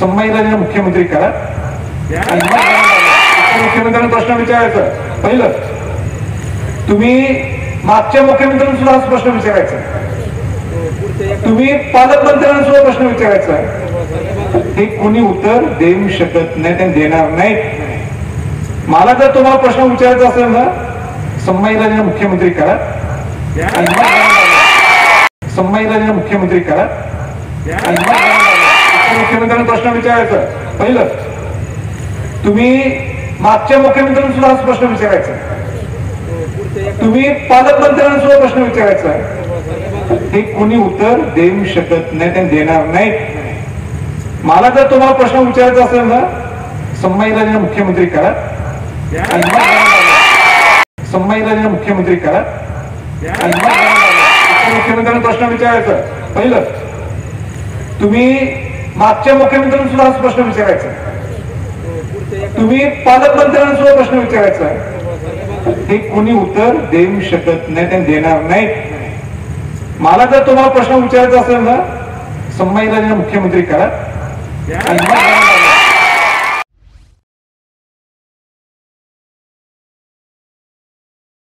संभाजीराजेंना मुख्यमंत्री करा. मुख्यमंत्र्यांना प्रश्न विचारायचा. पहिलं, तुम्ही मागच्या मुख्यमंत्र्यांना सुद्धा हा प्रश्न विचारायचा. तुम्ही पालकमंत्र्यांना सुद्धा प्रश्न विचारायचा. हे कोणी उत्तर देऊ शकत नाही आणि देणार नाही. मला जर तुम्हाला प्रश्न विचारायचा असेल ना, संभाजीराजेंना मुख्यमंत्री करा. संभाजीराजेंना मुख्यमंत्री करा. मुख्यमंत्र्यांना प्रश्न विचारायचा. पहिलं, तुम्ही मागच्या मुख्यमंत्र्यांना सुद्धा हा प्रश्न विचारायचा. तुम्ही पालकमंत्र्यांना सुद्धा प्रश्न विचारायचा. हे कोणी उत्तर देऊ शकत नाही आणि देणार नाही. मला जर तुम्हाला प्रश्न विचारायचा असेल ना, संभाजीराजेंना मुख्यमंत्री करा. संभाजीराजेंना मुख्यमंत्री करा. मुख्यमंत्र्यांना प्रश्न विचारायचा. पहिलं, तुम्ही मागच्या मुख्यमंत्र्यांना सुद्धा हा प्रश्न विचारायचा. तुम्ही पालकमंत्र्यांना सुद्धा प्रश्न विचारायचा. हे कोणी उत्तर देऊ शकत नाही आणि देणार नाही. मला जर तुम्हाला प्रश्न विचारायचा असेल ना, संभाजीराजेंना मुख्यमंत्री करा.